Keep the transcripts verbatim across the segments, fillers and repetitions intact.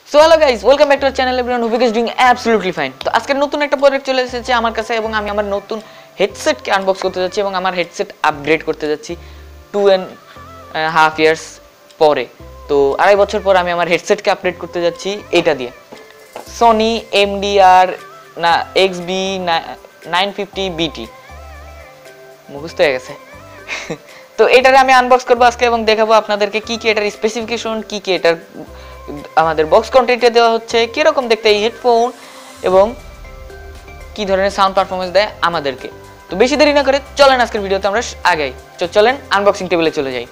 So hello guys, welcome back to our channel. Everyone hope is doing absolutely fine. তো আজকে নতুন একটা product চলে এসেছে আমার কাছে এবং আমি আমার নতুন হেডসেটকে আনবক্স করতে যাচ্ছি এবং আমার হেডসেট আপগ্রেড করতে যাচ্ছি টু অ্যান্ড হাফ ইয়ার্স পরে। তো আড়াই বছর পর আমি আমার হেডসেটকে আপগ্রেড করতে যাচ্ছি এটা দিয়ে, সনি এমডিআর না X B nine fifty BT, মুখস্থ হয়ে গেছে। তো এটারে আমি আনবক্স করবো আজকে এবং দেখাবো আপনাদেরকে কি কি এটার স্পেসিফিকেশন, কি কি এটার আমাদের বক্স কন্টেন্টে দেওয়া হচ্ছে, কিরকম দেখতে এই হেডফোন এবং কি ধরনের সাউন্ড পারফরমেন্স দেয় আমাদেরকে। তো বেশি দেরি না করে চলেন আজকের ভিডিওতে আমরা আগাই। তো চলেন আনবক্সিং টেবিলে চলে যাই।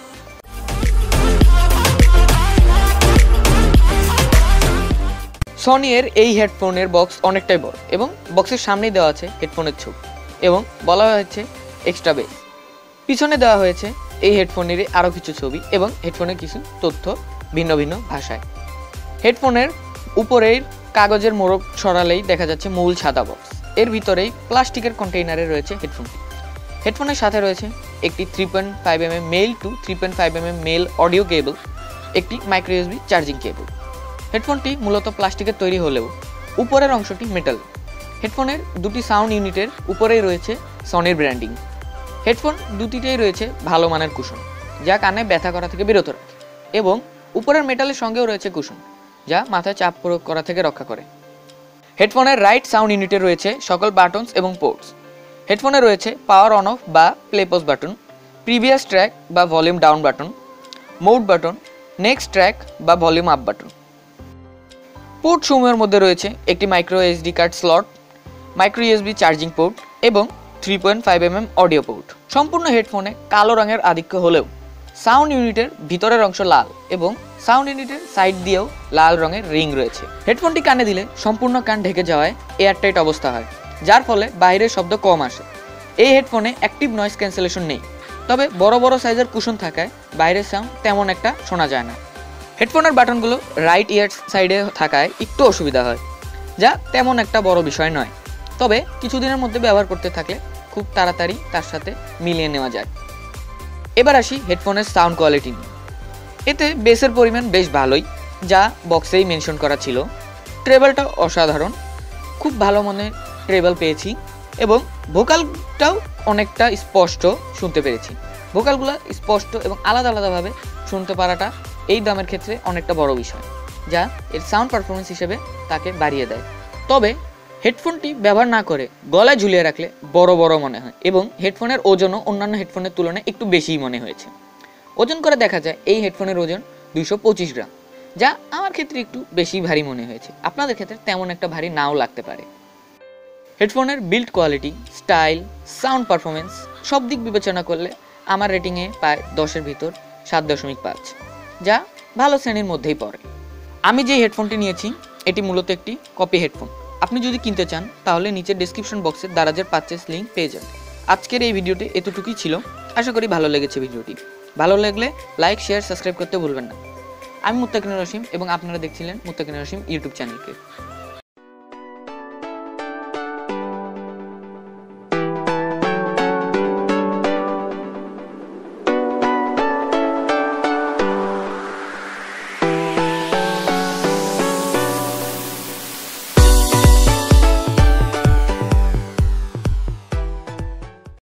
সনি এর এই হেডফোনের বক্স অনেকটাই বড় এবং বক্সের সামনেই দেওয়া আছে হেডফোনের ছবি এবং বলা হয়েছে এক্সট্রা বেস। পিছনে দেওয়া হয়েছে এই হেডফোনের আরও কিছু ছবি এবং হেডফোনের কিছু তথ্য ভিন্ন ভিন্ন ভাষায়। হেডফোনের উপরের কাগজের মোড়ক সরালেই দেখা যাচ্ছে মূল সাদা বক্স। এর ভিতরেই প্লাস্টিকের কন্টেইনারে রয়েছে হেডফোনটি। হেডফোনের সাথে রয়েছে একটি three point five M M male two three point five M M male audio cable, একটি মাইক্রো ইউএসবি চার্জিং কেবল। হেডফোনটি মূলত প্লাস্টিকের তৈরি হলেও উপরের অংশটি মেটাল। হেডফোনের দুটি সাউন্ড ইউনিটের উপরেই রয়েছে সনির ব্র্যান্ডিং। হেডফোন দুটিতেই রয়েছে ভালো মানের কুশন, যা কানে ব্যথা করা থেকে বিরত রাখে, এবং উপরের মেটালের সঙ্গেও রয়েছে কুশন, যা মাথায় চাপ প্রয়োগ করা থেকে রক্ষা করে। হেডফোনের রাইট সাউন্ড ইউনিটে রয়েছে সকল বাটনস এবং পোর্টস। হেডফোনে রয়েছে পাওয়ার অন অফ বা play pause button, previous track বা volume down button, mode button, next track বা ভলিউম আপ বাটন। পোর্ট সমূহের মধ্যে রয়েছে একটি micro SD card slot, micro USB charging port এবং three point five M M audio port. সম্পূর্ণ হেডফোনে কালো রঙের আধিক্য হলেও সাউন্ড ইউনিটের ভিতরের অংশ লাল এবং সাউন্ড ইউনিটের সাইড দিয়েও লাল রঙের রিং রয়েছে। হেডফোনটি কানে দিলে সম্পূর্ণ কান ঢেকে যাওয়ায় এয়ারটাইট অবস্থা হয়, যার ফলে বাইরের শব্দ কম আসে। এই হেডফোনে অ্যাক্টিভ নয়েজ ক্যান্সেলেশন নেই, তবে বড় বড় সাইজের কুশন থাকায় বাইরের সাউন্ড তেমন একটা শোনা যায় না। হেডফোনের বাটনগুলো রাইট ইয়ার সাইডে থাকায় একটু অসুবিধা হয়, যা তেমন একটা বড় বিষয় নয়, তবে কিছুদিনের মধ্যে ব্যবহার করতে থাকলে খুব তাড়াতাড়ি তার সাথে মিলিয়ে নেওয়া যায়। এবার আসি হেডফোনের সাউন্ড কোয়ালিটি নিয়ে। এতে বেসের পরিমাণ বেশ ভালোই, যা বক্সেই মেনশন করা ছিল। ট্রেবলটা অসাধারণ, খুব ভালো মনে ট্রেবল পেয়েছি এবং ভোকালটাও অনেকটা স্পষ্ট শুনতে পেরেছি। ভোকালগুলো স্পষ্ট এবং আলাদা আলাদাভাবে শুনতে পারাটা এই দামের ক্ষেত্রে অনেকটা বড় বিষয়, যা এর সাউন্ড পারফরমেন্স হিসেবে তাকে বাড়িয়ে দেয়। তবে হেডফোনটি ব্যবহার না করে গলায় ঝুলিয়ে রাখলে বড় বড় মনে হয় এবং হেডফোনের ওজনও অন্যান্য হেডফোনের তুলনায় একটু বেশিই মনে হয়েছে। ওজন করে দেখা যায় এই হেডফোনের ওজন দুইশো পঁচিশ গ্রাম, যা আমার ক্ষেত্রে একটু বেশি ভারী মনে হয়েছে। আপনাদের ক্ষেত্রে তেমন একটা ভারী নাও লাগতে পারে। হেডফোনের build quality, style, sound performance সব দিক বিবেচনা করলে আমার রেটিংয়ে প্রায় দশের ভিতর সাত দশমিক পাঁচ, যা ভালো শ্রেণীর মধ্যেই পড়ে। আমি যে হেডফোনটি নিয়েছি এটি মূলত একটি কপি হেডফোন। আপনি যদি কিনতে চান তাহলে নিচের ডেসক্রিপশন বক্সে দারাজের পারচেস লিঙ্ক পেয়ে যান। আজকের এই ভিডিওটি এতটুকুই ছিল, আশা করি ভালো লেগেছে ভিডিওটি। ভালো লাগলে লাইক, শেয়ার, সাবস্ক্রাইব করতে ভুলবেন না। আমি মুত্তাকিনুর রশিম এবং আপনারা দেখছিলেন মুত্তাকিনুর রশিম ইউটিউব চ্যানেলকে।